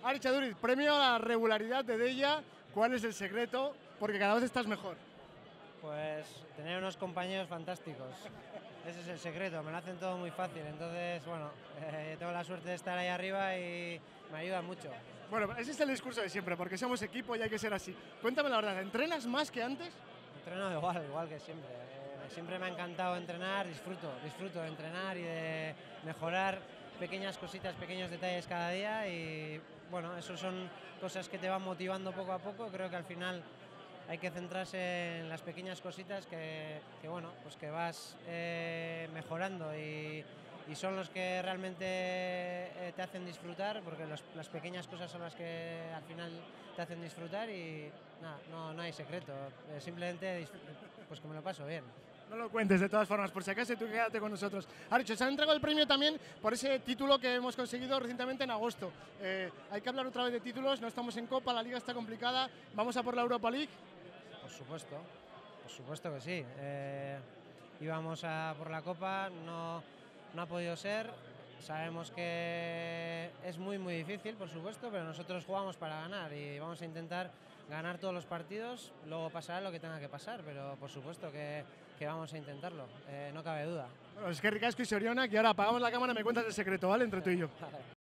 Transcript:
Arich Aduriz, premio a la regularidad de Deia. ¿Cuál es el secreto? Porque cada vez estás mejor. Pues tener unos compañeros fantásticos. Ese es el secreto, me lo hacen todo muy fácil. Entonces, bueno, tengo la suerte de estar ahí arriba y me ayuda mucho. Bueno, ese es el discurso de siempre, porque somos equipo y hay que ser así. Cuéntame la verdad, ¿entrenas más que antes? Entreno igual que siempre. Siempre me ha encantado entrenar, disfruto de entrenar y de mejorar pequeñas cositas, pequeños detalles cada día y bueno, eso son cosas que te van motivando poco a poco. Creo que al final hay que centrarse en las pequeñas cositas que bueno, pues que vas mejorando y son los que realmente te hacen disfrutar, porque las pequeñas cosas son las que al final te hacen disfrutar y nada, no hay secreto, simplemente pues que me lo paso bien. No lo cuentes de todas formas, por si acaso tú quédate con nosotros. Arich, se ha entregado el premio también por ese título que hemos conseguido recientemente en agosto. Hay que hablar otra vez de títulos, no estamos en Copa, la Liga está complicada, ¿vamos a por la Europa League? Por supuesto que sí. Íbamos a por la Copa, no ha podido ser. Sabemos que es muy difícil, por supuesto, pero nosotros jugamos para ganar y vamos a intentar ganar todos los partidos. Luego pasará lo que tenga que pasar, pero por supuesto que vamos a intentarlo, no cabe duda. Bueno, es que ricasco y Soriona, que ahora apagamos la cámara y me cuentas el secreto, ¿vale? Entre tú y yo.